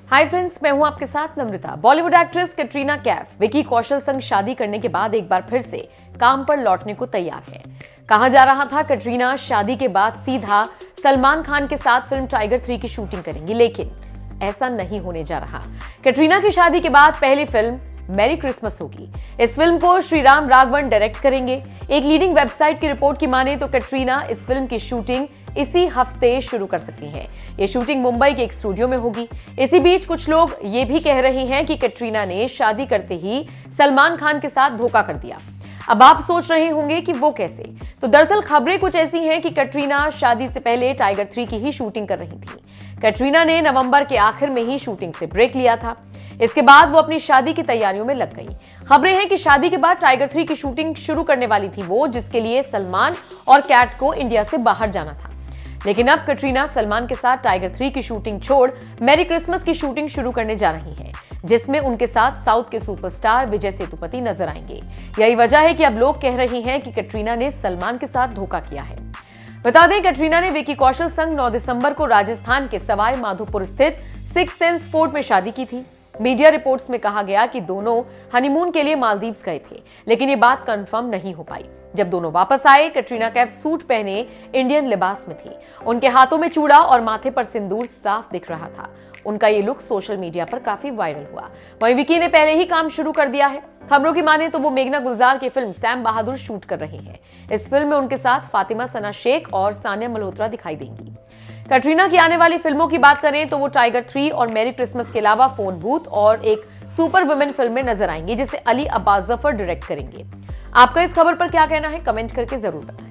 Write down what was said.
Hi friends, मैं हूं आपके साथ नम्रता। बॉलीवुड एक्ट्रेस कैटरीना कैफ विकी कौशल संग शादी करने के बाद एक बार फिर से काम पर लौटने को तैयार है। कहा जा रहा था कैटरीना शादी के बाद सीधा सलमान खान के साथ फिल्म टाइगर 3 की शूटिंग करेंगी, लेकिन ऐसा नहीं होने जा रहा। कैटरीना की शादी के बाद पहली फिल्म मैरी क्रिसमस होगी। इस फिल्म को श्रीराम राघवन डायरेक्ट करेंगे। एक लीडिंग वेबसाइट की रिपोर्ट की माने तो कैटरीना इस फिल्म की शूटिंग इसी हफ्ते शुरू कर सकती हैं। ये शूटिंग मुंबई के एक स्टूडियो में होगी। इसी बीच कुछ लोग ये भी कह रहे हैं कि कैटरीना ने शादी करते ही सलमान खान के साथ धोखा कर दिया। अब आप सोच रहे होंगे कि वो कैसे? तो दरअसल खबरें कुछ ऐसी हैं कि कैटरीना शादी से पहले टाइगर 3 की ही शूटिंग कर रही थी। कैटरीना ने नवंबर के आखिर में ही शूटिंग से ब्रेक लिया था। इसके बाद वो अपनी शादी की तैयारियों में लग गई। खबरें हैं कि शादी के बाद टाइगर 3 की शूटिंग शुरू करने वाली थी वो, जिसके लिए सलमान और कैट को इंडिया से बाहर जाना था। लेकिन अब कैटरीना सलमान के साथ टाइगर 3 की शूटिंग छोड़ मैरी क्रिसमस की शूटिंग शुरू करने जा रही हैं, जिसमें उनके साथ साउथ के सुपरस्टार विजय सेतुपति नजर आएंगे। यही वजह है कि अब लोग कह रहे हैं कि कैटरीना ने सलमान के साथ धोखा किया है। बता दें, कैटरीना ने विकी कौशल संग 9 दिसंबर को राजस्थान के सवाई माधोपुर स्थित सिक्स सेंस फोर्ट में शादी की थी। मीडिया रिपोर्ट्स में कहा गया कि दोनों हनीमून के लिए मालदीव्स गए थे, लेकिन ये बात कंफर्म नहीं हो पाई। जब दोनों वापस आए, कैटरीना कैफ सूट पहने इंडियन लिबास में थी। उनके हाथों में चूड़ा और माथे पर सिंदूर साफ दिख रहा था। उनका ये लुक सोशल मीडिया पर काफी वायरल हुआ। वहीं विकी ने पहले ही काम शुरू कर दिया है। खबरों की माने तो वो मेघना गुलजार की फिल्म सैम बहादुर शूट कर रहे हैं। इस फिल्म में उनके साथ फातिमा सना शेख और सानिया मल्होत्रा दिखाई देंगी। कैटरीना की आने वाली फिल्मों की बात करें तो वो टाइगर 3 और मैरी क्रिसमस के अलावा फोन बूथ और एक सुपर वुमेन फिल्म में नजर आएंगी, जिसे अली अब्बास जफर डायरेक्ट करेंगे। आपका इस खबर पर क्या कहना है, कमेंट करके जरूर बताएं।